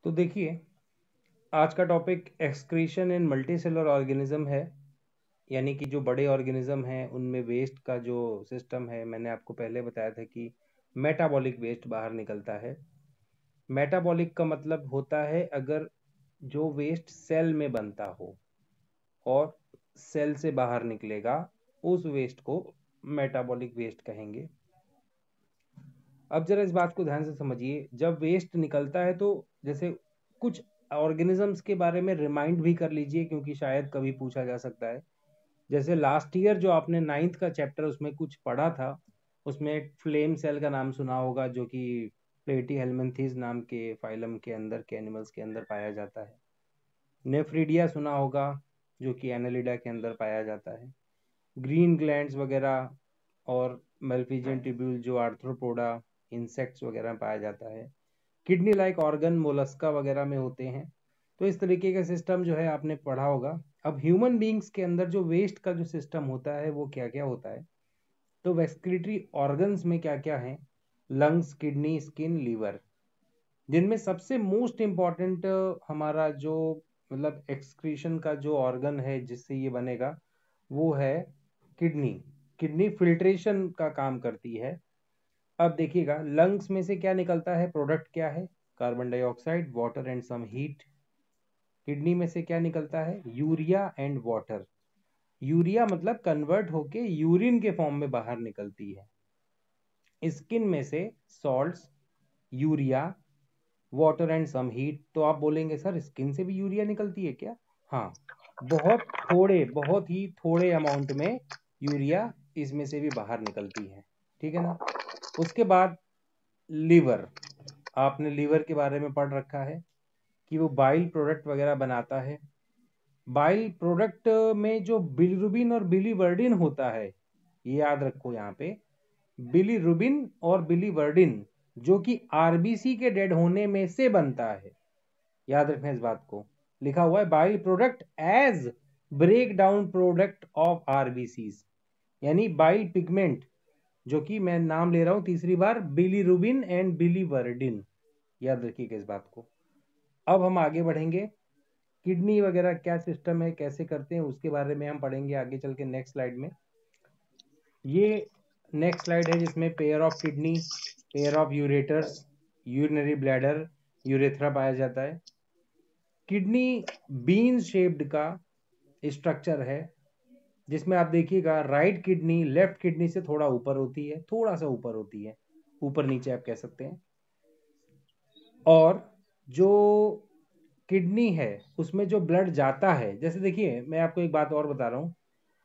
तो देखिए, आज का topic excretion in multicellular organism है। यानी कि जो बड़े ऑर्गेनिज्म हैं उनमें वेस्ट का जो सिस्टम है, मैंने आपको पहले बताया था कि मेटाबॉलिक वेस्ट बाहर निकलता है। मेटाबॉलिक का मतलब होता है अगर जो वेस्ट सेल में बनता हो और सेल से बाहर निकलेगा, उस वेस्ट को मेटाबॉलिक वेस्ट कहेंगे। अब जरा इस बात को ध्यान से समझिए, जब वेस्ट निकलता है तो जैसे कुछ ऑर्गेनिजम्स के बारे में रिमाइंड भी कर लीजिए, क्योंकि शायद कभी पूछा जा सकता है। जैसे लास्ट ईयर जो आपने 9th का चैप्टर उसमें कुछ पढ़ा था, उसमें फ्लेम सेल का नाम सुना होगा, जो कि प्लेटी हेलमिंथीज नाम के फाइलम के अंदर के एनिमल्स के अंदर पाया जाता है। नेफ्रीडिया सुना होगा, जो कि एनालिडा के अंदर पाया जाता है। ग्रीन ग्लैंड्स वगैरह और मेल्फिजियन ट्यूब्यूल जो आर्थ्रोपोडा इंसेक्ट्स वगैरह में पाया जाता है। किडनी लाइक ऑर्गन मोलस्का वगैरह में होते हैं। तो इस तरीके का सिस्टम जो है आपने पढ़ा होगा। अब ह्यूमन बींग्स के अंदर जो वेस्ट का जो सिस्टम होता है वो क्या क्या होता है, तो वेस्क्रिटरी ऑर्गन्स में क्या क्या है? Lungs, kidney, skin, liver. जिनमें सबसे मोस्ट इम्पॉर्टेंट हमारा जो मतलब एक्सक्रीशन का जो ऑर्गन है जिससे ये बनेगा, वो है किडनी। किडनी फिल्ट्रेशन का काम करती है। अब देखिएगा, लंग्स में से क्या निकलता है, प्रोडक्ट क्या है? Carbon dioxide, water and some heat. Kidney में से क्या निकलता है? Urea and water. यूरिया मतलब कन्वर्ट होके यूरिन के फॉर्म में बाहर निकलती है। स्किन में से salts, urea, water and some heat. तो आप बोलेंगे सर स्किन से भी यूरिया निकलती है क्या? हाँ, बहुत ही थोड़े अमाउंट में यूरिया इसमें से भी बाहर निकलती है। ठीक है ना? उसके बाद लीवर। आपने लीवर के बारे में पढ़ रखा है कि वो बाइल प्रोडक्ट वगैरह बनाता है। बाइल प्रोडक्ट में जो बिलीरुबिन और बिलीवर्डिन होता है, ये याद रखो यहाँ पे, बिलीरुबिन और बिलीवर्डिन जो कि आरबीसी के डेड होने में से बनता है। याद रखना इस बात को, लिखा हुआ है bile product as break down product of RBCs. यानी बाइल पिगमेंट, जो कि मैं नाम ले रहा हूं तीसरी बार, बिलीरुबिन एंड बिलीवर्डिन। याद रखिएगा इस बात को। अब हम आगे बढ़ेंगे, किडनी वगैरह क्या सिस्टम है, कैसे करते हैं, उसके बारे में हम पढ़ेंगे आगे चल के नेक्स्ट स्लाइड में। ये नेक्स्ट स्लाइड है जिसमें pair of kidney, pair of ureters, urinary bladder, urethra पाया जाता है। किडनी बीन शेप्ड का स्ट्रक्चर है, जिसमें आप देखिएगा राइट किडनी लेफ्ट किडनी से थोड़ा ऊपर होती है, थोड़ा सा ऊपर होती है, ऊपर नीचे आप कह सकते हैं। और जो किडनी है उसमें जो ब्लड जाता है, जैसे देखिए मैं आपको एक बात और बता रहा हूँ,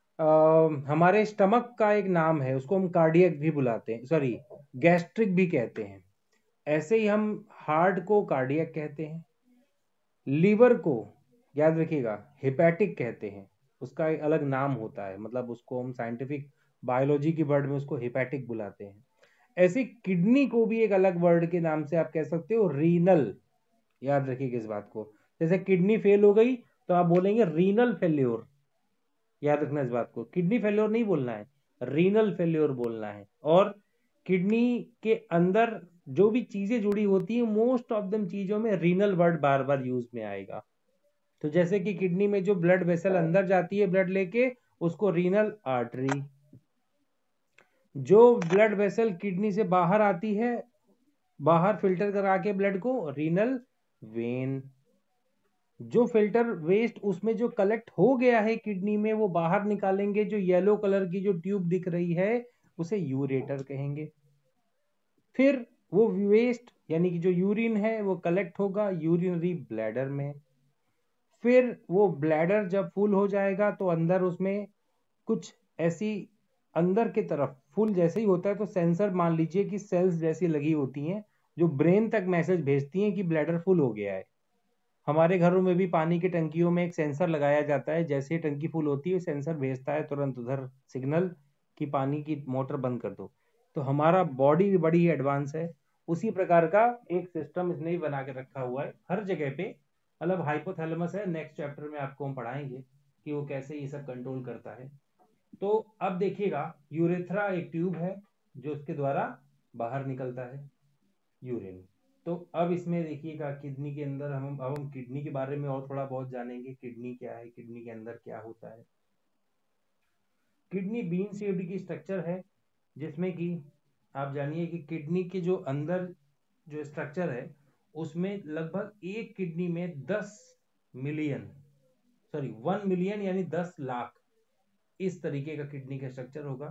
हमारे स्टमक का एक नाम है, उसको हम कार्डियक भी बुलाते हैं, सॉरी गैस्ट्रिक भी कहते हैं। ऐसे ही हम हार्ट को कार्डियक कहते हैं। लीवर को याद रखिएगा हेपेटिक कहते हैं, उसका एक अलग नाम होता है, मतलब उसको हम साइंटिफिक बायोलॉजी की वर्ड में उसको हेपेटिक बुलाते हैं। ऐसे किडनी को भी एक अलग वर्ड के नाम से आप कह सकते हो, रीनल। याद रखिएगा इस बात को। जैसे किडनी फेल हो गई तो आप बोलेंगे रीनल फेल्योर। याद रखना इस बात को, किडनी फेल्योर नहीं बोलना है, रीनल फेल्योर बोलना है। और किडनी के अंदर जो भी चीजें जुड़ी होती है, मोस्ट ऑफ दम चीजों में रीनल वर्ड बार बार यूज में आएगा। तो जैसे कि किडनी में जो ब्लड वेसल अंदर जाती है ब्लड लेके, उसको रीनल आर्टरी। जो ब्लड वेसल किडनी से बाहर आती है, बाहर फिल्टर करा के ब्लड को, रीनल वेन। जो फिल्टर वेस्ट उसमें जो कलेक्ट हो गया है किडनी में, वो बाहर निकालेंगे, जो येलो कलर की जो ट्यूब दिख रही है उसे यूरेटर कहेंगे। फिर वो वेस्ट यानी कि जो यूरिन है वो कलेक्ट होगा यूरिनरी ब्लैडर में। फिर वो ब्लैडर जब फुल हो जाएगा तो अंदर उसमें कुछ ऐसी अंदर की तरफ फुल जैसे ही होता है तो सेंसर मान लीजिए कि सेल्स जैसी लगी होती हैं, जो ब्रेन तक मैसेज भेजती हैं कि ब्लैडर फुल हो गया है। हमारे घरों में भी पानी की टंकियों में एक सेंसर लगाया जाता है, जैसे ही टंकी फुल होती है सेंसर भेजता है तुरंत उधर सिग्नल कि पानी की मोटर बंद कर दो। तो हमारा बॉडी भी बड़ी एडवांस है। उसी प्रकार का एक सिस्टम इसने ही बना के रखा हुआ है हर जगह पे। मतलब हाइपोथैलेमस है, नेक्स्ट चैप्टर में आपको हम पढ़ाएंगे कि वो कैसे ये सब कंट्रोल करता है। तो अब देखिएगा, यूरेथ्रा एक ट्यूब है जो उसके द्वारा बाहर निकलता है यूरिन। तो अब इसमें देखिएगा किडनी के अंदर हम किडनी के बारे में और थोड़ा बहुत जानेंगे। किडनी क्या है, किडनी के अंदर क्या होता है। किडनी बीन शेप्ड की स्ट्रक्चर है, जिसमें कि आप जानिए कि किडनी के जो अंदर जो स्ट्रक्चर है उसमें लगभग एक किडनी में 1 मिलियन यानी 10 लाख इस तरीके का किडनी का स्ट्रक्चर होगा।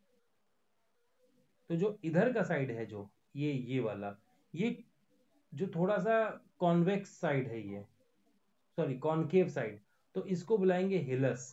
तो जो इधर का साइड है, जो ये वाला, ये जो थोड़ा सा कॉन्वेक्स साइड है, ये सॉरी कॉनकेव साइड, तो इसको बुलाएंगे हिलस।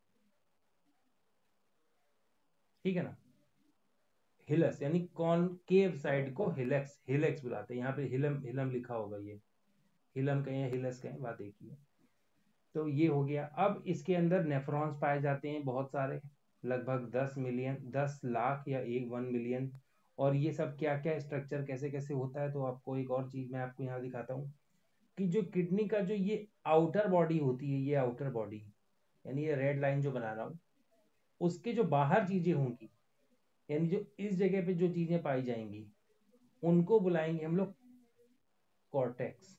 ठीक है ना, हिलस यानी कॉनकेव साइड को हिलेक्स हिलेक्स बुलाते हैं। यहाँ पे हिलम हिलम लिखा होगा, ये हिलम कहें हिलस कहें, बात एक ही है। तो ये हो गया। अब इसके अंदर नेफ्रॉन्स पाए जाते हैं बहुत सारे, लगभग 10 मिलियन, 10 लाख या 1 मिलियन। और ये सब क्या क्या स्ट्रक्चर कैसे कैसे होता है, तो आपको एक और चीज मैं आपको यहाँ दिखाता हूँ कि जो किडनी का जो ये आउटर बॉडी होती है, ये आउटर बॉडी यानी ये रेड लाइन जो बना रहा हूँ, उसके जो बाहर चीजें होंगी, यानी जो इस जगह पे जो चीजें पाई जाएंगी, उनको बुलाएंगे हम लोग कॉर्टेक्स।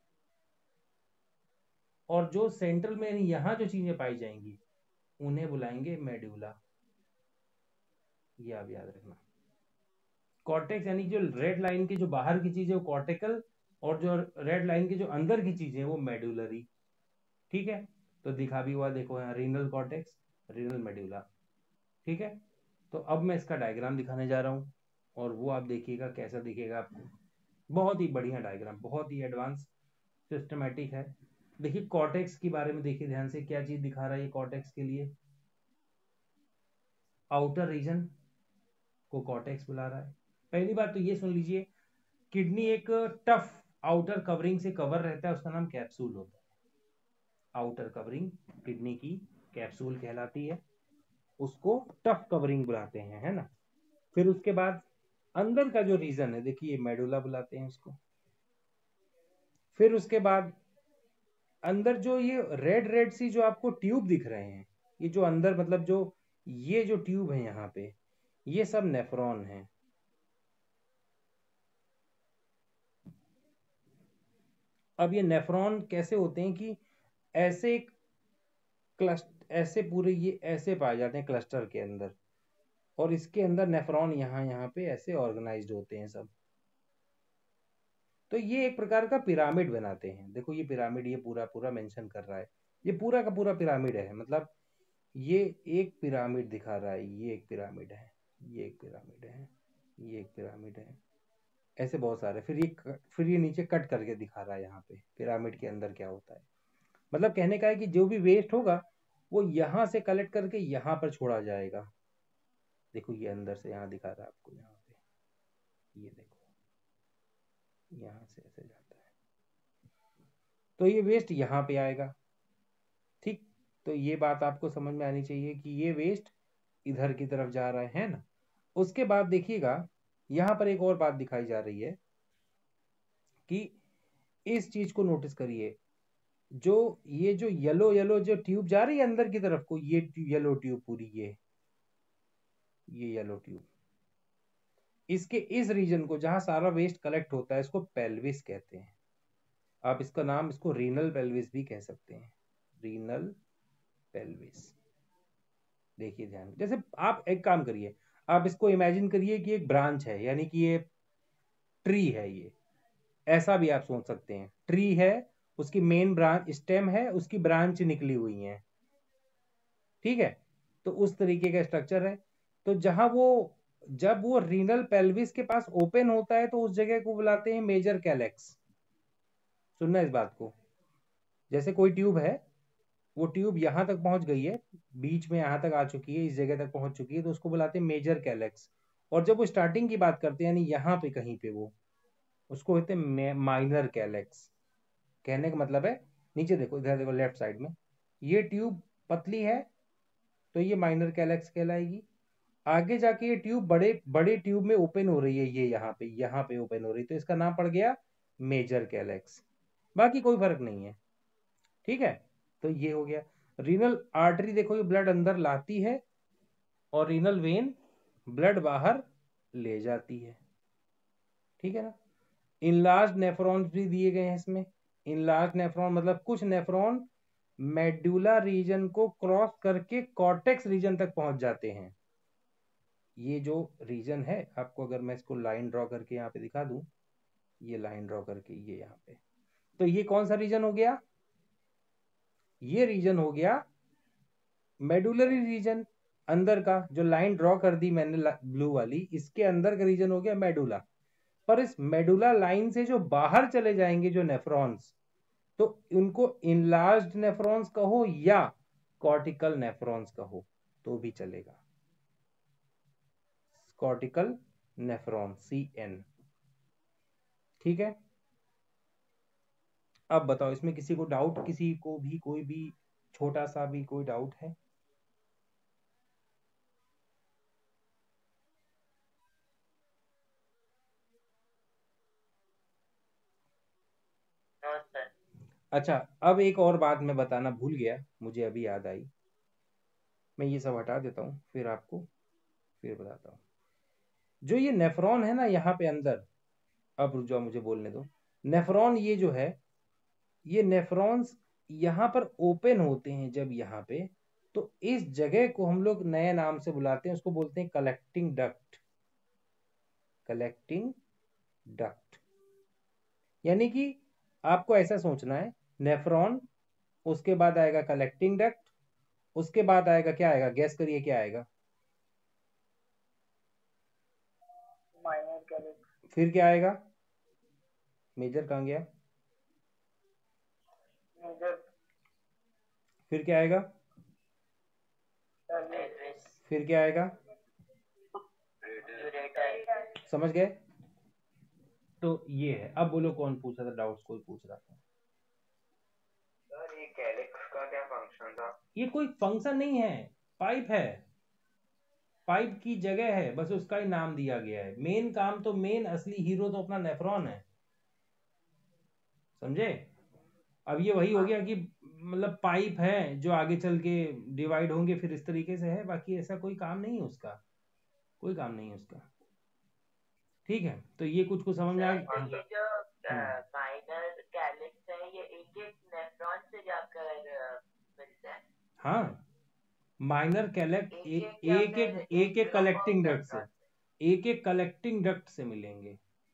और जो सेंट्रल में यानी यहाँ जो चीजें पाई जाएंगी, उन्हें बुलाएंगे मेडुला। ये आप याद रखना। कॉर्टेक्स यानी जो रेड लाइन की जो बाहर की चीजें वो कॉर्टिकल, और जो रेड लाइन की जो अंदर की चीजें वो मेडुलरी। ठीक है, तो दिखा भी हुआ, देखो यहाँ रीनल कॉर्टेक्स, रीनल मेडुला। ठीक है, तो अब मैं इसका डायग्राम दिखाने जा रहा हूँ, और वो आप देखिएगा कैसा दिखेगा आपको। बहुत ही बढ़िया डायग्राम, बहुत ही एडवांस सिस्टमेटिक है। देखिए कॉर्टेक्स के बारे में देखिए ध्यान से, क्या चीज दिखा रहा है ये कॉर्टेक्स के लिए, आउटर रीजन को कॉर्टेक्स बुला रहा है। पहली बात तो ये सुन लीजिए, किडनी एक टफ आउटर कवरिंग से कवर रहता है, उसका नाम कैप्सूल होता है। आउटर कवरिंग किडनी की कैप्सूल कहलाती है, उसको टफ कवरिंग बुलाते हैं, है ना। फिर उसके बाद अंदर का जो रीजन है, देखिए मेडुला बुलाते हैं उसको। फिर उसके बाद अंदर जो ये रेड रेड सी जो आपको ट्यूब दिख रहे हैं, ये जो अंदर मतलब जो ये जो ट्यूब है यहाँ पे, ये सब नेफ्रॉन है। अब ये नेफ्रॉन कैसे होते हैं कि ऐसे क्लस्टर, ऐसे पूरे ये ऐसे पाए जाते हैं क्लस्टर के अंदर, और इसके अंदर नेफ्रॉन यहाँ यहाँ पे ऐसे ऑर्गेनाइज्ड होते हैं सब। तो ये एक प्रकार का पिरामिड बनाते हैं। देखो ये पिरामिड, ये पूरा पूरा मेंशन कर रहा है, ये पूरा का पूरा पिरामिड है, मतलब ये एक पिरामिड दिखा रहा है, ये एक पिरामिड है, ये एक पिरामिड है, ये एक पिरामिड है, ऐसे बहुत सारे। फिर ये नीचे कट करके दिखा रहा है यहाँ पे पिरामिड के अंदर क्या होता है। मतलब कहने का है कि जो भी वेस्ट होगा वो यहाँ से कलेक्ट करके यहाँ पर छोड़ा जाएगा। देखो ये अंदर से यहाँ दिखा रहा है आपको, यहाँ पे ये देखो, यहाँ से ऐसे जाता है, तो ये वेस्ट यहाँ पे आएगा। ठीक, तो ये बात आपको समझ में आनी चाहिए कि ये वेस्ट इधर की तरफ जा रहा है ना। उसके बाद देखिएगा यहाँ पर एक और बात दिखाई जा रही है कि इस चीज को नोटिस करिए, जो ये जो येलो येलो जो ट्यूब जा रही है अंदर की तरफ को, ये येलो ट्यूब पूरी, ये येलो ट्यूब, इसके इस रीजन को जहां सारा वेस्ट कलेक्ट होता है, इसको पेल्विस कहते हैं। आप इसका नाम, इसको रीनल पेल्विस भी कह सकते हैं, रीनल पेल्विस। देखिए ध्यान, जैसे आप एक काम करिए, आप इसको इमेजिन करिए कि एक ब्रांच है, यानी कि ये ट्री है, ये ऐसा भी आप सोच सकते हैं। ट्री है, उसकी मेन ब्रांच स्टेम है, उसकी ब्रांच निकली हुई है। ठीक है, तो उस तरीके का स्ट्रक्चर है। तो जहां वो, जब वो रीनल पेल्विस के पास ओपन होता है, तो उस जगह को बुलाते हैं मेजर कैलेक्स। सुनना इस बात को, जैसे कोई ट्यूब है, वो ट्यूब यहां तक पहुंच गई है, बीच में यहां तक आ चुकी है, इस जगह तक पहुंच चुकी है, तो उसको बुलाते हैं मेजर कैलेक्स। और जब वो स्टार्टिंग की बात करते हैं, यानी यहाँ पे कहीं पे, वो उसको कहते हैं माइनर कैलेक्स। कहने का मतलब है, नीचे देखो, इधर देखो लेफ्ट साइड में, ये ट्यूब पतली है तो ये माइनर कैलेक्स कहलाएगी। आगे जाके ये ट्यूब बड़े बड़े ट्यूब में ओपन हो रही है, ये यहाँ पे ओपन हो रही है, तो इसका नाम पड़ गया मेजर कैलेक्स। बाकी कोई फर्क नहीं है। ठीक है, तो ये हो गया। रीनल आर्टरी देखो, ये ब्लड अंदर लाती है, और रीनल वेन ब्लड बाहर ले जाती है। ठीक है ना। इनलार्ज नेफ्रॉन्स भी दिए गए हैं इसमें। इनलार्ज नेफ्रॉन मतलब कुछ नेफ्रॉन मेडुला रीजन को क्रॉस करके कॉर्टेक्स रीजन तक पहुंच जाते हैं। ये जो रीजन है, आपको अगर मैं इसको लाइन ड्रॉ करके यहाँ पे दिखा दूं, ये लाइन ड्रॉ करके ये यहाँ पे, तो ये कौन सा रीजन हो गया? ये रीजन हो गया मेडुलरी रीजन। अंदर का जो लाइन ड्रॉ कर दी मैंने ब्लू वाली, इसके अंदर का रीजन हो गया मेडुला। पर इस मेडुला लाइन से जो बाहर चले जाएंगे जो नेफ्रॉन्स, तो उनको इनलार्ज्ड नेफ्रॉन्स कहो या कॉर्टिकल नेफ्रॉन्स कहो तो भी चलेगा। Cortical nephron, CN। ठीक है, अब बताओ इसमें किसी को डाउट, किसी को भी कोई भी छोटा सा भी कोई डाउट है? अच्छा, अब एक और बात मैं बताना भूल गया, मुझे अभी याद आई। मैं ये सब हटा देता हूँ, फिर आपको फिर बताता हूँ। जो ये नेफ्रॉन है ना यहाँ पे अंदर, अब रुक जाओ मुझे बोलने दो। नेफ्रॉन ये जो है, ये नेफ्रॉन्स यहाँ पर ओपन होते हैं जब यहाँ पे, तो इस जगह को हम लोग नए नाम से बुलाते हैं, उसको बोलते हैं कलेक्टिंग डक्ट। कलेक्टिंग डक्ट यानी कि आपको ऐसा सोचना है, नेफ्रॉन, उसके बाद आएगा कलेक्टिंग डक्ट, उसके बाद आएगा क्या आएगा, गैस करिए क्या आएगा? Minor calyx. फिर क्या आएगा? मेजर कहाँ गया? मेजर। फिर क्या आएगा? सर्विस। फिर क्या आएगा? यूरेटर। समझ गए? तो ये है। अब बोलो कौन पूछ रहा था डाउट्स, कोई पूछ रहा था? सर ये कैलिक्स का क्या फंक्शन था? ये कोई फंक्शन नहीं है, पाइप है। पाइप की जगह है, बस उसका ही नाम दिया गया है। मेन काम तो, मेन असली हीरो तो अपना नेफ्रॉन है, समझे? अब ये वही हो गया कि मतलब पाइप है जो आगे चल के डिवाइड होंगे, फिर इस तरीके से है, बाकी ऐसा कोई काम नहीं है उसका, कोई काम नहीं है उसका। ठीक है, तो ये कुछ कुछ समझ में आ सर ये जो हम्म, माइनर कैलिक्स है ये एक एक नेफ्रॉन से जाकर मिलता है। हाँ, माइनर कैलेक्ट एक एक या एक फिर एक एक एक एक ग्रुप ऑफ कलेक्टिंग डक्ट से, नेफ्रॉन? एक एक कलेक्टिंग डक्ट से मिलेंगे।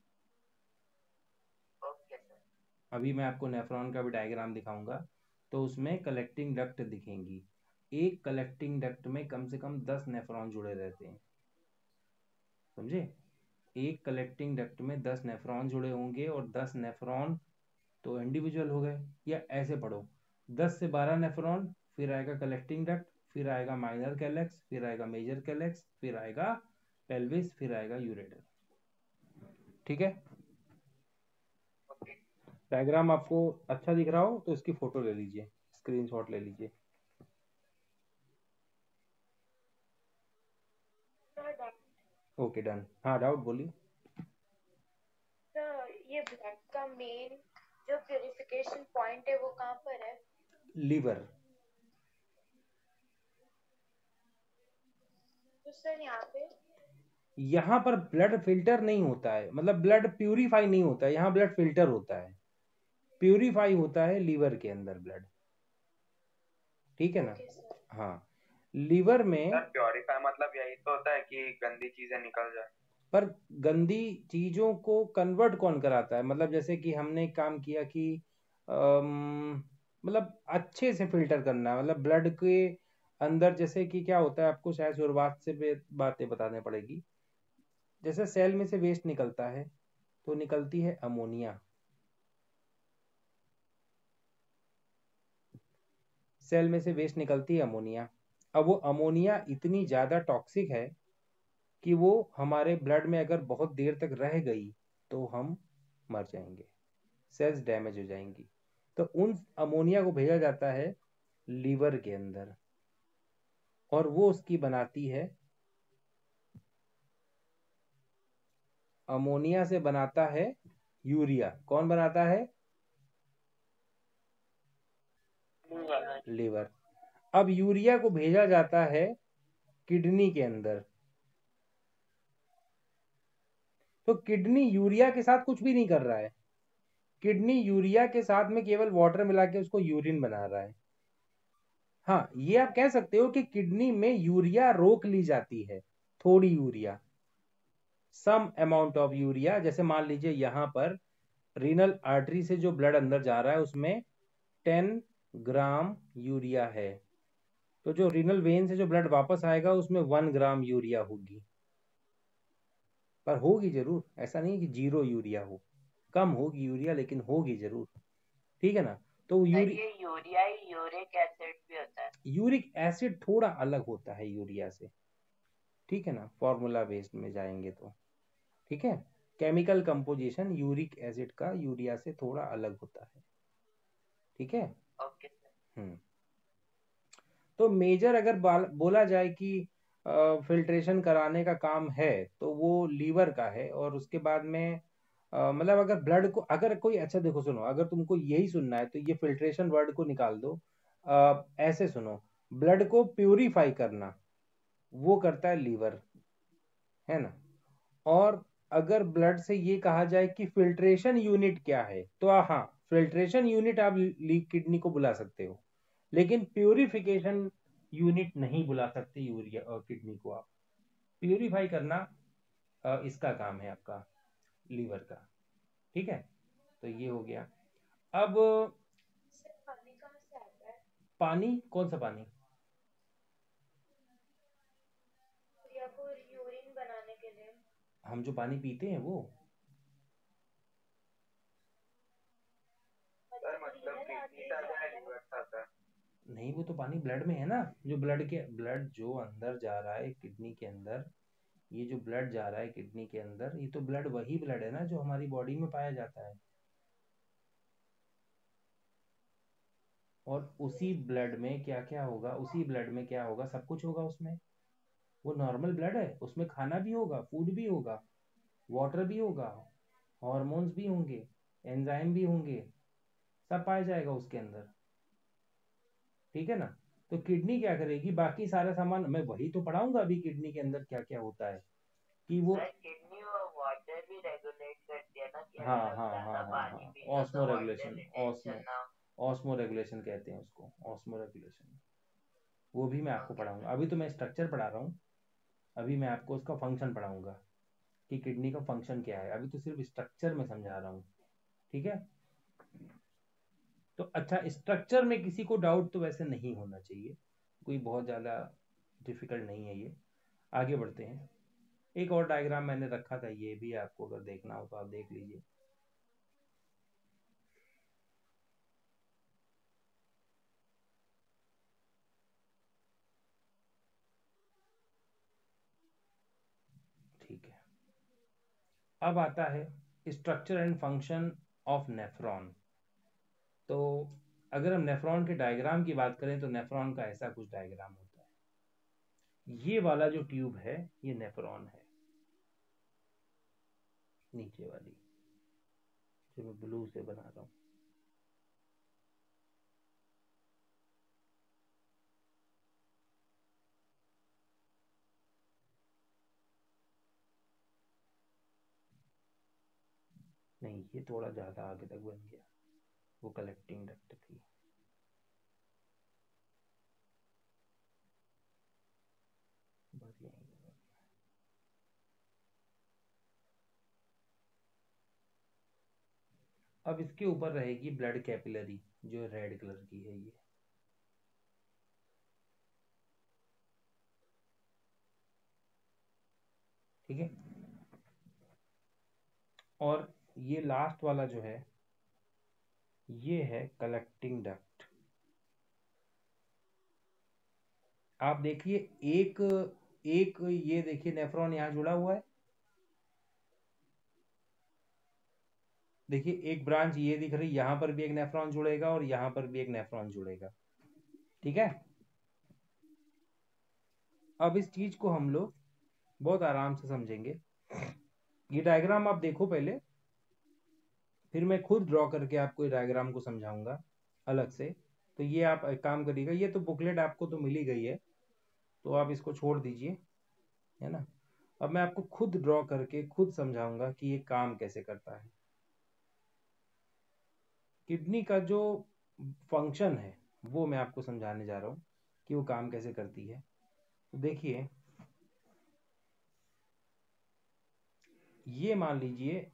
Okay sir. अभी मैं आपको नेफ्रॉन का भी डायग्राम दिखाऊंगा, तो उसमें कलेक्टिंग डक्ट दिखेंगी। एक कलेक्टिंग डक्ट में कम से कम 10 नेफ्रॉन जुड़े रहते हैं, समझे? एक कलेक्टिंग डक्ट में 10 नेफ्रॉन जुड़े होंगे, और 10 नेफ्रॉन तो इंडिविजुअल हो गए, या ऐसे पढ़ो, 10 से 12 नेफ्रॉन, फिर आएगा कलेक्टिंग डक्ट, फिर आएगा माइनर कैलेक्स, फिर आएगा मेजर कैलेक्स, फिर आएगा पेल्विस, फिर आएगा यूरेटर। ठीक है, ओके डायग्राम आपको अच्छा दिख रहा हो तो इसकी फोटो ले लीजिए, स्क्रीनशॉट ले लीजिए। सर। Okay done. हाँ, डाउट बोलिए। सर ये ब्लड का मेन जो प्यूरिफिकेशन पॉइंट है वो कहाँ पर है? लीवर। तो सर यहाँ पे। यहाँ पर ब्लड फिल्टर नहीं होता है, मतलब ब्लड प्यूरिफाई नहीं होता है, यहाँ ब्लड फिल्टर होता है। प्यूरिफाई होता है लीवर के अंदर ब्लड, ठीक है ना? Okay sir. हाँ, लीवर सर में। प्योरीफाई मतलब यही तो होता है कि गंदी चीजें निकल जाए। पर गंदी चीजों को कन्वर्ट कौन कराता है? मतलब जैसे कि हमने एक काम किया कि मतलब अच्छे से फिल्टर करना है, मतलब ब्लड के अंदर जैसे कि क्या होता है, आपको शायद शुरुआत से बातें बताने पड़ेगी। जैसे सेल में से वेस्ट निकलता है, तो निकलती है अमोनिया। सेल में से वेस्ट निकलती है अमोनिया। अब वो अमोनिया इतनी ज़्यादा टॉक्सिक है कि वो हमारे ब्लड में अगर बहुत देर तक रह गई तो हम मर जाएंगे, सेल्स डैमेज हो जाएंगी। तो उन अमोनिया को भेजा जाता है लीवर के अंदर, और वो उसकी बनाती है, अमोनिया से बनाता है यूरिया। कौन बनाता है? लीवर। अब यूरिया को भेजा जाता है किडनी के अंदर। तो किडनी यूरिया के साथ कुछ भी नहीं कर रहा है, किडनी यूरिया के साथ में केवल वाटर मिला के उसको यूरिन बना रहा है। हाँ, ये आप कह सकते हो कि किडनी में यूरिया रोक ली जाती है, थोड़ी urea, some amount of urea. जैसे मान लीजिए यहाँ पर रीनल आर्टरी से जो ब्लड अंदर जा रहा है उसमें 10 ग्राम यूरिया है, तो जो रीनल वेन से जो ब्लड वापस आएगा उसमें 1 ग्राम यूरिया होगी, पर होगी जरूर, ऐसा नहीं कि जीरो यूरिया हो, कम होगी यूरिया लेकिन होगी जरूर। ठीक है ना। तो सर ये यूरिया ही यूरिक एसिड भी होता है? यूरिक एसिड थोड़ा अलग होता है यूरिया से, ठीक है ना, फॉर्मूला बेस्ड में जाएंगे तो, ठीक है, केमिकल कंपोजिशन यूरिक एसिड का यूरिया से थोड़ा अलग होता है, ठीक है। Okay sir. हम्म। तो मेजर अगर बोला जाए कि फिल्ट्रेशन कराने का काम है तो वो लीवर का है, और उसके बाद में मतलब अगर ब्लड को, अगर कोई, अच्छा देखो सुनो, अगर तुमको यही सुनना है तो ये फिल्ट्रेशन वर्ड को निकाल दो, ऐसे सुनो, ब्लड को प्यूरिफाई करना वो करता है लीवर, है ना। और अगर ब्लड से ये कहा जाए कि फिल्ट्रेशन यूनिट क्या है, तो हाँ, फिल्ट्रेशन यूनिट आप किडनी को बुला सकते हो, लेकिन प्यूरिफिकेशन यूनिट नहीं बुला सकते यूरिया और किडनी को आप। प्यूरिफाई करना इसका काम है आपका, लीवर का, ठीक है। तो ये हो गया। अब सर पानी कहाँ से आता है? पानी, कौन सा पानी? या फिर यूरिन बनाने के लिए? हम जो पानी पीते हैं वो, सर मतलब किडनी से आता है, लीवर से आता है? नहीं, वो तो पानी ब्लड में है ना, जो ब्लड जो अंदर जा रहा है किडनी के अंदर, ये जो ब्लड जा रहा है किडनी के अंदर, ये तो ब्लड वही ब्लड है ना जो हमारी बॉडी में पाया जाता है, और उसी ब्लड में क्या क्या होगा, उसी ब्लड में क्या होगा, सब कुछ होगा उसमें। वो नॉर्मल ब्लड है, उसमें खाना भी होगा, फूड भी होगा, वाटर भी होगा, हॉर्मोन्स भी होंगे, एंजाइम भी होंगे, सब पाया जाएगा उसके अंदर, ठीक है ना। तो किडनी क्या करेगी, बाकी सारा सामान मैं वही तो पढ़ाऊंगा अभी, किडनी के अंदर क्या क्या होता है कि वो, सर किडनी और वाटर भी रेगुलेट करती है ना, कि हाँ अगर हम हाँ हाँ ज्यादा हाँ हाँ, पानी पी लो ऑस्मो तो वाटर रेगुलेशन, रिटेंशन ना हो? ऑस्मो रेगुलेशन कहते हैं उसको, ऑस्मो रेगुलेशन, वो भी मैं आपको ओके पढ़ाऊंगा। सर। अभी तो मैं स्ट्रक्चर पढ़ा रहा हूँ, अभी मैं आपको उसका फंक्शन पढ़ाऊंगा कि किडनी का फंक्शन क्या है, अभी तो सिर्फ स्ट्रक्चर में समझा रहा हूँ, ठीक है। तो अच्छा, स्ट्रक्चर में किसी को डाउट तो वैसे नहीं होना चाहिए, कोई बहुत ज़्यादा डिफिकल्ट नहीं है ये। आगे बढ़ते हैं। एक और डायग्राम मैंने रखा था, ये भी आपको अगर देखना हो तो आप देख लीजिए। ठीक है, अब आता है structure and function of nephron. तो अगर हम नेफ्रॉन के डायग्राम की बात करें तो नेफ्रॉन का ऐसा कुछ डायग्राम होता है, ये वाला जो ट्यूब है ये नेफ्रॉन है, नीचे वाली जो मैं ब्लू से बना रहा हूँ, नहीं ये थोड़ा ज़्यादा आगे तक बन गया, वो कलेक्टिंग डक्ट थी। बस यहीं पे। अब इसके ऊपर रहेगी ब्लड कैपिलरी, जो रेड कलर की है ये, ठीक है। और ये लास्ट वाला जो है ये है कलेक्टिंग डक्ट। आप देखिए, एक एक ये देखिए नेफ्रॉन यहाँ जुड़ा हुआ है, देखिए एक ब्रांच ये दिख रही, यहाँ पर भी एक नेफ्रॉन जुड़ेगा और यहाँ पर भी एक नेफ्रॉन जुड़ेगा, ठीक है। अब इस चीज को हम लोग बहुत आराम से समझेंगे। ये डायग्राम आप देखो पहले, फिर मैं खुद ड्रॉ करके आपको ये डायग्राम को समझाऊंगा अलग से। तो ये आप एक काम करिएगा, ये तो बुकलेट आपको तो मिल ही गई है, तो आप इसको छोड़ दीजिए, है ना। अब मैं आपको खुद ड्रॉ करके खुद समझाऊंगा कि ये काम कैसे करता है। किडनी का जो फंक्शन है वो मैं आपको समझाने जा रहा हूँ कि वो काम कैसे करती है। तो देखिए, ये मान लीजिए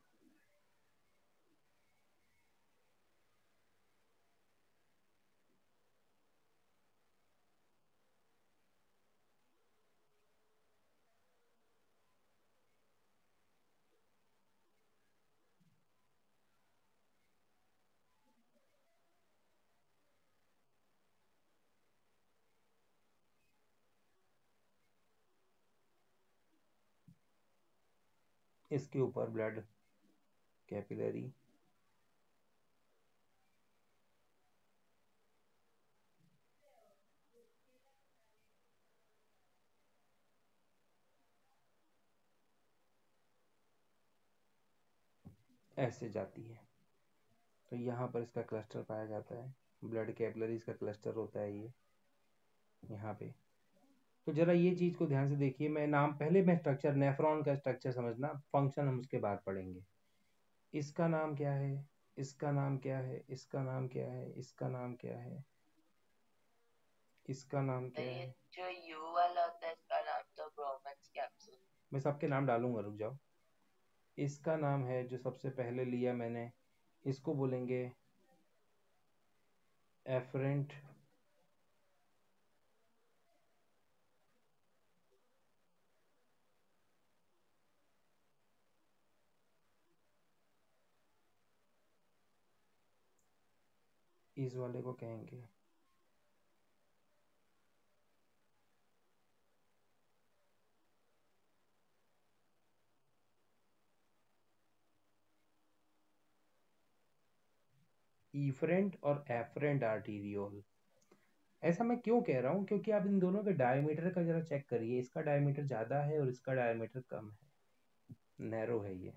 इसके ऊपर ब्लड कैपिलरी, ऐसे जाती है। तो यहाँ पर इसका क्लस्टर पाया जाता है, ब्लड कैपिलरीज का क्लस्टर होता है ये यहाँ पे। तो जरा ये चीज को ध्यान से देखिए। मैं स्ट्रक्चर, नेफ्रॉन का स्ट्रक्चर समझना, फंक्शन हम उसके बाद पढ़ेंगे। इसका नाम क्या है, इसका नाम क्या है, इसका नाम क्या है, इसका नाम क्या है, इसका नाम तो क्या ये है। जो यू वाला होता है इसका नाम तो ब्रोमन्स कैप्सूल। मैं सबके नाम डालूंगा, रुक जाओ। इसका नाम है जो सबसे पहले लिया मैंने, इसको बोलेंगे एफरेंट इस वाले को कहेंगे इफरेंट और एफरेंट आर्टीरियोल। ऐसा मैं क्यों कह रहा हूँ, क्योंकि आप इन दोनों के डायमीटर का जरा चेक करिए। इसका डायमीटर ज़्यादा है और इसका डायमीटर कम है, नैरो है ये।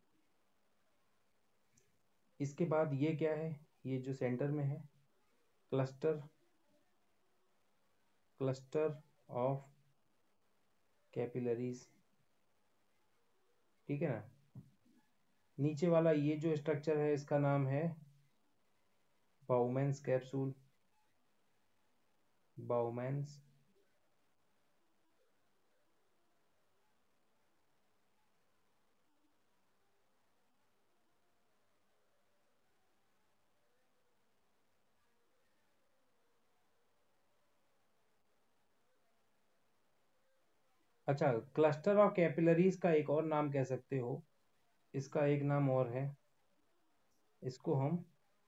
इसके बाद ये क्या है, ये जो सेंटर में है, क्लस्टर, क्लस्टर ऑफ कैपिलरीज, ठीक है ना। नीचे वाला ये जो स्ट्रक्चर है इसका नाम है बाउमेंस कैप्सूल, बाउमेंस। अच्छा, क्लस्टर ऑफ कैपिलरीज का एक और नाम कह सकते हो, इसका एक नाम और है, इसको हम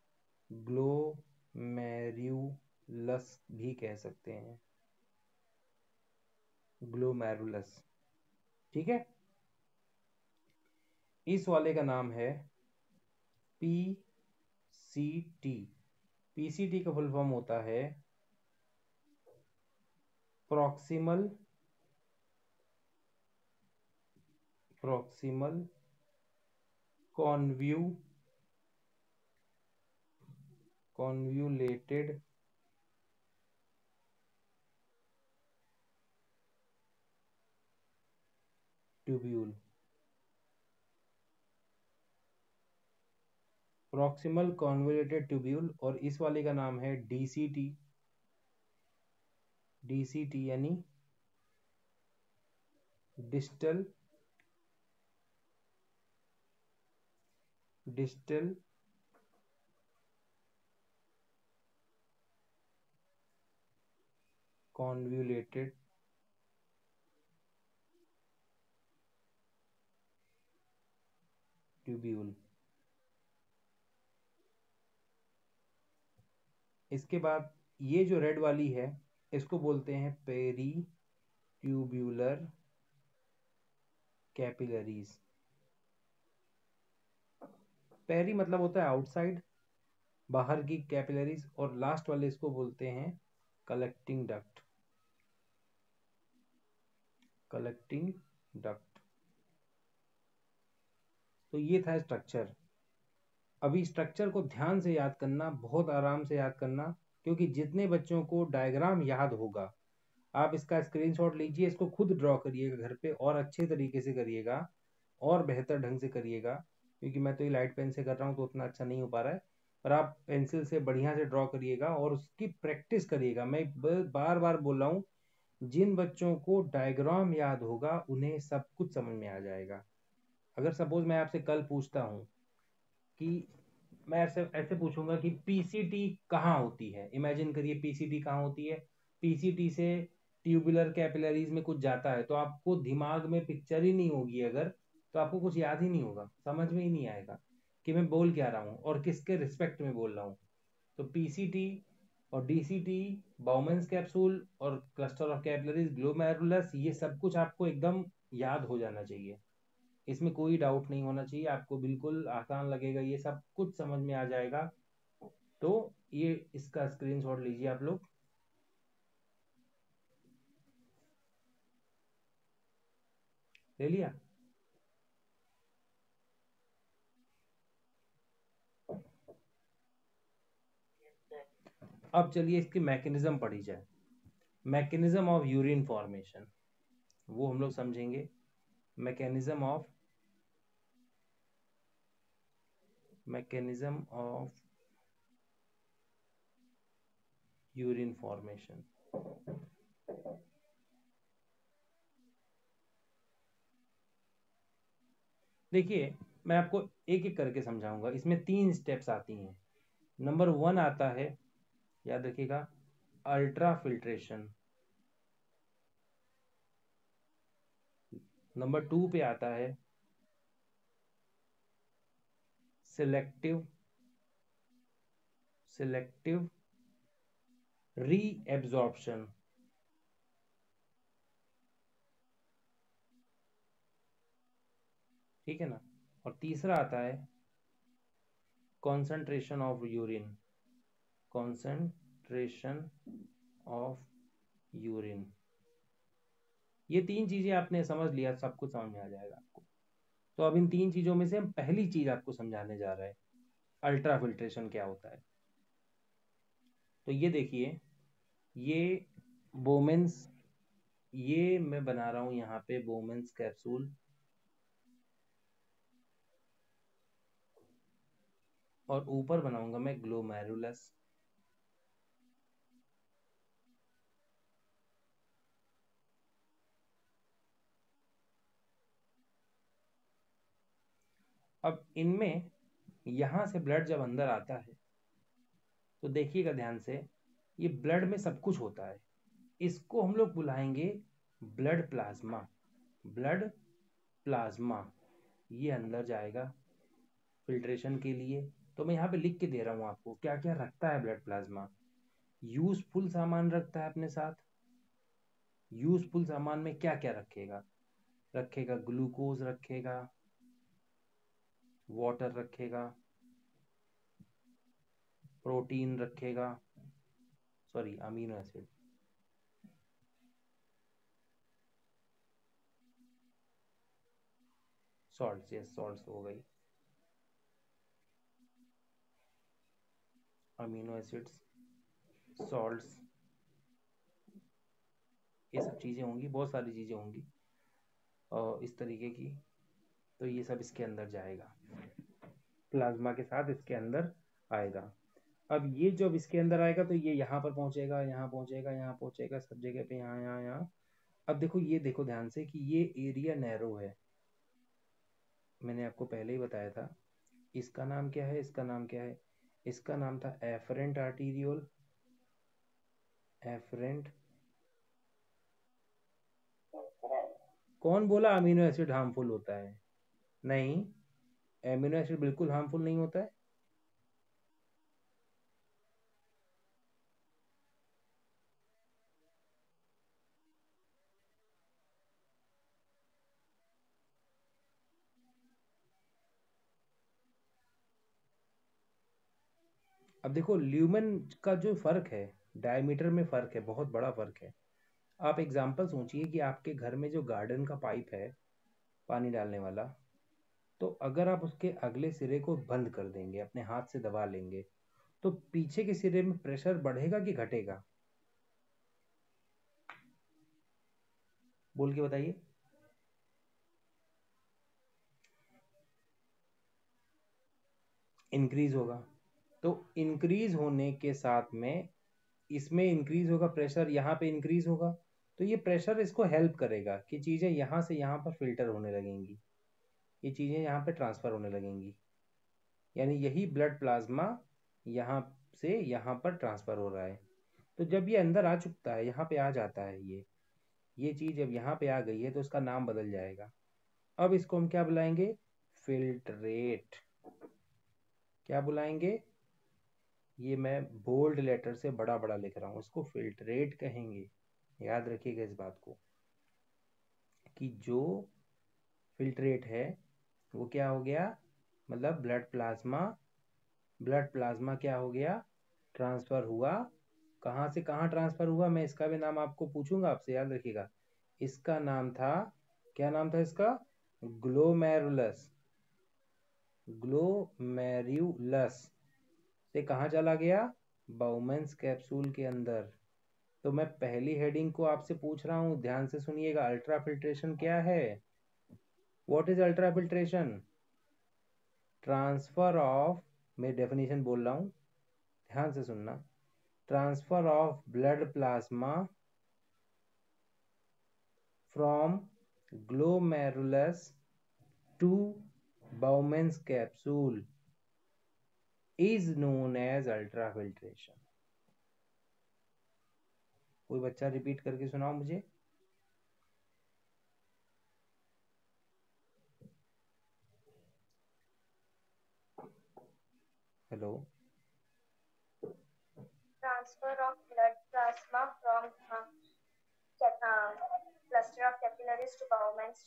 ग्लोमेरुलस भी कह सकते हैं, ग्लोमेरुलस, ठीक है। इस वाले का नाम है पीसीटी। पीसीटी का फुल फॉर्म होता है proximal proximal convoluted tubule, proximal convoluted tubule. और इस वाले का नाम है डीसीटी। डीसीटी यानी डिस्टल डिस्टल कॉन्वोल्यूटेड ट्यूब्यूल। इसके बाद ये जो रेड वाली है इसको बोलते हैं पेरी ट्यूब्यूलर कैपिलरीज। पेरी मतलब होता है आउटसाइड, बाहर की कैपिलरीज। और लास्ट वाले इसको बोलते हैं कलेक्टिंग डक्ट, कलेक्टिंग डक्ट। तो ये था स्ट्रक्चर। अभी स्ट्रक्चर को ध्यान से याद करना, बहुत आराम से याद करना, क्योंकि जितने बच्चों को डायग्राम याद होगा आप इसका स्क्रीनशॉट लीजिए, इसको खुद ड्रॉ करिएगा घर पे और अच्छे तरीके से करिएगा और बेहतर ढंग से करिएगा, क्योंकि मैं तो ये लाइट पेन से कर रहा हूँ तो उतना अच्छा नहीं हो पा रहा है, पर आप पेंसिल से बढ़िया से ड्रॉ करिएगा और उसकी प्रैक्टिस करिएगा। मैं बार बार बोल रहा हूँ, जिन बच्चों को डायग्राम याद होगा उन्हें सब कुछ समझ में आ जाएगा। अगर सपोज मैं आपसे कल पूछता हूँ कि मैं ऐसे ऐसे पूछूंगा कि पीसीटी कहाँ होती है, इमेजिन करिए पीसीटी कहाँ होती है, पीसीटी से ट्यूबुलर कैपिलरीज में कुछ जाता है, तो आपको दिमाग में पिक्चर ही नहीं होगी अगर, तो आपको कुछ याद ही नहीं होगा, समझ में ही नहीं आएगा कि मैं बोल क्या रहा हूँ और किसके रिस्पेक्ट में बोल रहा हूँ। तो पीसीटी और डीसीटी, बाउमेंस कैप्सूल और क्लस्टर ऑफ कैपिलरीज, ग्लोमेरुलस, ये सब कुछ आपको एकदम याद हो जाना चाहिए, इसमें कोई डाउट नहीं होना चाहिए, आपको बिल्कुल आसान लगेगा, ये सब कुछ समझ में आ जाएगा। तो ये इसका स्क्रीनशॉट लीजिए आप लोग। ले लिया? अब चलिए इसकी मैकेनिज्म पढ़ी जाए। मैकेनिज्म ऑफ यूरिन फॉर्मेशन वो हम लोग समझेंगे। Mechanism of urine formation. देखिए मैं आपको एक एक करके समझाऊंगा, इसमें 3 स्टेप्स आती हैं। नंबर 1 आता है, याद रखिएगा, अल्ट्रा फिल्ट्रेशन। नंबर 2 पे आता है सिलेक्टिव रीएब्जॉर्प्शन। ठीक है ना? और तीसरा आता है concentration of urine. Concentration of urine. ये 3 चीजें आपने समझ लिया, सब कुछ समझ में आ जाएगा आपको। तो अब इन 3 चीजों में से हम पहली चीज आपको समझाने जा रहे हैं, अल्ट्रा फिल्ट्रेशन क्या होता है। तो ये देखिए, ये बोमेंस, ये मैं बना रहा हूं यहाँ पे बोमेंस कैप्सूल, और ऊपर बनाऊंगा मैं ग्लोमेरुलस। अब इनमें यहां से ब्लड जब अंदर आता है तो देखिएगा ध्यान से, ये ब्लड में सब कुछ होता है, इसको हम लोग बुलाएंगे ब्लड प्लाज्मा। ब्लड प्लाज्मा ये अंदर जाएगा फिल्ट्रेशन के लिए। तो मैं यहाँ पे लिख के दे रहा हूँ आपको क्या क्या रखता है ब्लड प्लाज्मा। यूजफुल सामान रखता है अपने साथ। यूजफुल सामान में क्या क्या रखेगा? रखेगा ग्लूकोज, रखेगा वाटर, रखेगा प्रोटीन, रखेगा sorry amino acid, salts, yes salts हो गई, अमीनो एसिड्स, सॉल्ट्स, ये सब चीज़ें होंगी, बहुत सारी चीज़ें होंगी और इस तरीके की। तो ये सब इसके अंदर जाएगा, प्लाज्मा के साथ इसके अंदर आएगा। अब ये जब इसके अंदर आएगा तो ये यहाँ पर पहुंचेगा, यहाँ पहुंचेगा, यहाँ पहुंचेगा, सब जगह पे, यहाँ यहाँ यहाँ। अब देखो, ये देखो ध्यान से कि ये एरिया नैरो है, मैंने आपको पहले ही बताया था। इसका नाम क्या है? इसका नाम क्या है? इसका नाम था एफरेंट आर्टीरियोल। एफरेंट। कौन बोला अमीनो एसिड हार्मफुल होता है? नहीं, एमिनो एसिड बिल्कुल हार्मफुल नहीं होता है। अब देखो, ल्यूमेन का जो फर्क है, डायमीटर में फर्क है, बहुत बड़ा फर्क है। आप एग्जांपल सोचिए कि आपके घर में जो गार्डन का पाइप है पानी डालने वाला, तो अगर आप उसके अगले सिरे को बंद कर देंगे, अपने हाथ से दबा लेंगे, तो पीछे के सिरे में प्रेशर बढ़ेगा कि घटेगा? बोल के बताइए। इंक्रीज होगा। तो इंक्रीज होने के साथ में इसमें इंक्रीज होगा, प्रेशर यहाँ पे इंक्रीज होगा, तो ये प्रेशर इसको हेल्प करेगा कि चीज़ें यहाँ से यहाँ पर फिल्टर होने लगेंगी, ये चीज़ें यहाँ पे ट्रांसफ़र होने लगेंगी, यानी यही ब्लड प्लाज्मा यहाँ से यहाँ पर ट्रांसफ़र हो रहा है। तो जब ये अंदर आ चुकता है, यहाँ पे आ जाता है, ये चीज़ जब यहाँ पे आ गई है तो उसका नाम बदल जाएगा। अब इसको हम क्या बुलाएंगे? फिल्ट्रेट। क्या बुलाएंगे? ये मैं बोल्ड लेटर से बड़ा बड़ा लिख रहा हूँ, इसको फिल्ट्रेट कहेंगे। याद रखिएगा इस बात को कि जो फिल्ट्रेट है वो क्या हो गया, मतलब ब्लड प्लाज्मा क्या हो गया, ट्रांसफ़र हुआ। कहाँ से कहाँ ट्रांसफ़र हुआ, मैं इसका भी नाम आपको पूछूंगा आपसे, याद रखिएगा। इसका नाम था, क्या नाम था इसका? ग्लोमेरुलस। ग्लोमेरुलस से कहाँ चला गया? बाउमेंस कैप्सूल के अंदर। तो मैं पहली हेडिंग को आपसे पूछ रहा हूँ, ध्यान से सुनिएगा। अल्ट्रा फिल्ट्रेशन क्या है? What is ultra filtration? Transfer of, मैं डेफिनेशन बोल रहा हूँ, ध्यान से सुनना। Transfer of blood plasma from glomerulus to Bowman's capsule is known as ultra filtration. कोई बच्चा रिपीट करके सुनाओ मुझे। Hello. Transfer of blood plasma from cluster of capillaries to Bowman's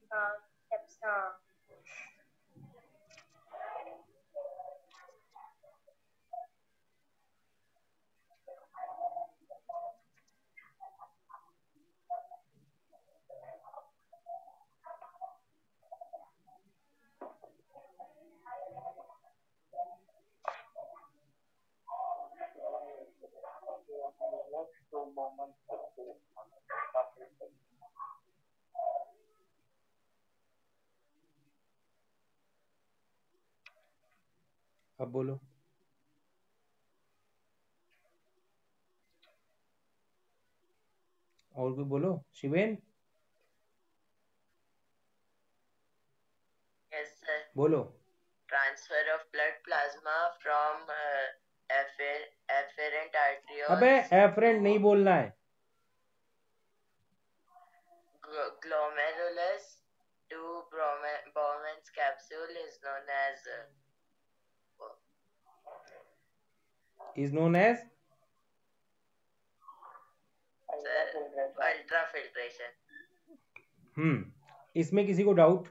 अब बोलो। और कोई बोलो। Shiven Yes, sir. बोलो। Transfer of blood plasma from afferent अबे arterioles एफरेंट नहीं बोलना है। glomerulus to Bowman's capsule is known as ultrafiltration. इसमें किसी को डाउट?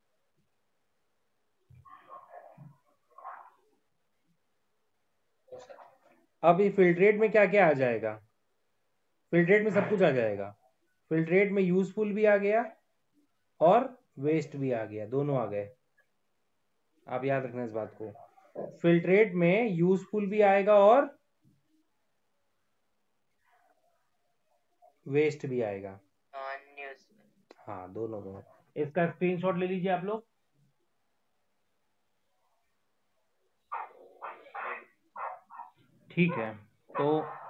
अब ये फिल्ट्रेट में क्या क्या आ जाएगा? फिल्ट्रेट में सब कुछ आ जाएगा। फिल्ट्रेट में यूजफुल भी आ गया और वेस्ट भी आ गया, दोनों आ गए। आप याद रखना इस बात को। फिल्ट्रेट में यूजफुल भी आएगा और वेस्ट भी आएगा। हाँ, दोनों दोनों। इसका स्क्रीनशॉट ले लीजिए आप लोग। ठीक है, तो